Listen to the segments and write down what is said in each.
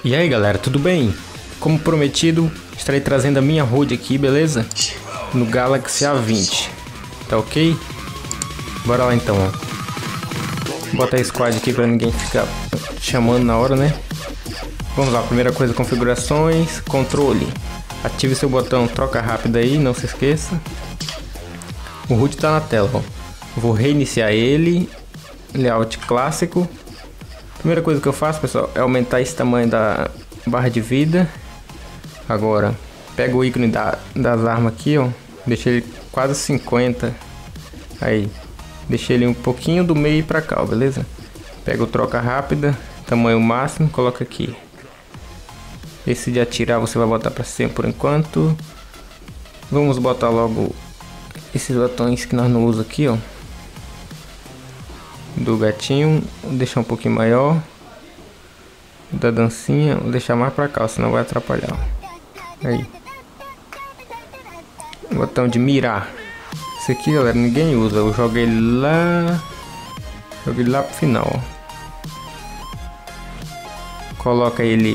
E aí galera, tudo bem? Como prometido, estarei trazendo a minha HUD aqui, beleza? No Galaxy A20, tá ok? Bora lá então, ó. Bota a squad aqui pra ninguém ficar chamando na hora, né? Vamos lá, primeira coisa, configurações, controle. Ative seu botão troca rápida aí, não se esqueça. O HUD tá na tela, ó. Vou reiniciar ele, layout clássico. Primeira coisa que eu faço, pessoal, é aumentar esse tamanho da barra de vida. Agora, pega o ícone das armas aqui, ó. Deixa ele quase 50. Aí, deixa ele um pouquinho do meio pra cá, ó, beleza? Pega o troca rápida, tamanho máximo, coloca aqui. Esse de atirar você vai botar pra cima por enquanto. Vamos botar logo esses botões que nós não usamos aqui, ó. Do gatinho, vou deixar um pouquinho maior. Da dancinha, vou deixar mais pra cá, senão vai atrapalhar. Aí. Botão de mirar. Esse aqui, galera, ninguém usa. Eu joguei lá. Joguei lá pro final, ó. Coloca ele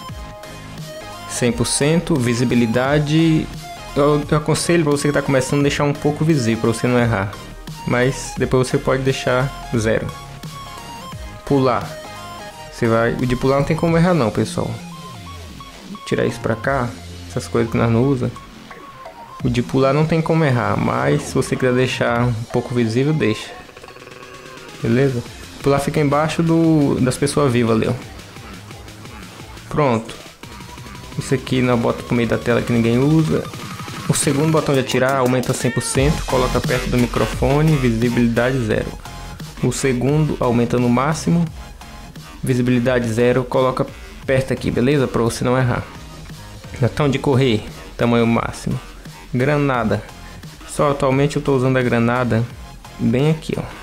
100%, visibilidade. Eu aconselho pra você que tá começando deixar um pouco visível, pra você não errar. Mas depois você pode deixar 0. Pular. Você vai. O de pular não tem como errar não, pessoal. Tirar isso pra cá. Essas coisas que nós não usamos. O de pular não tem como errar. Mas se você quiser deixar um pouco visível, deixa. Beleza? Pular fica embaixo das pessoas vivas ali, ó. Pronto. Isso aqui nós bota pro meio da tela que ninguém usa. O segundo botão de atirar aumenta 100%, coloca perto do microfone, visibilidade 0. O segundo aumenta no máximo, visibilidade 0, coloca perto aqui, beleza? Para você não errar. Botão de correr, tamanho máximo. Granada. Só atualmente eu estou usando a granada bem aqui, ó.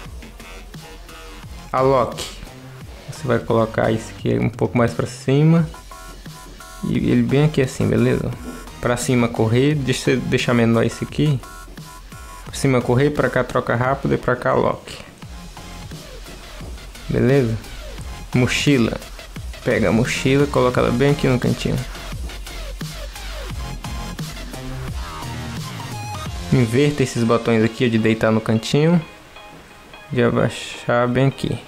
A lock. Você vai colocar isso aqui um pouco mais para cima. E ele bem aqui assim, beleza? Pra cima correr, deixa eu deixar menor esse aqui. Pra cima correr, pra cá troca rápido e pra cá lock. Beleza? Mochila. Pega a mochila, coloca ela bem aqui no cantinho. Inverta esses botões aqui de deitar no cantinho. E abaixar bem aqui.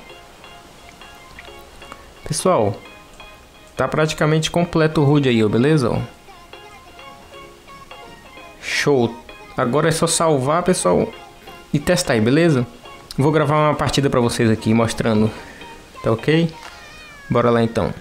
Pessoal, tá praticamente completo o HUD aí, ó, beleza? Ó. Show! Agora é só salvar, pessoal, e testar aí, beleza? Vou gravar uma partida pra vocês aqui, mostrando. Tá ok? Bora lá então.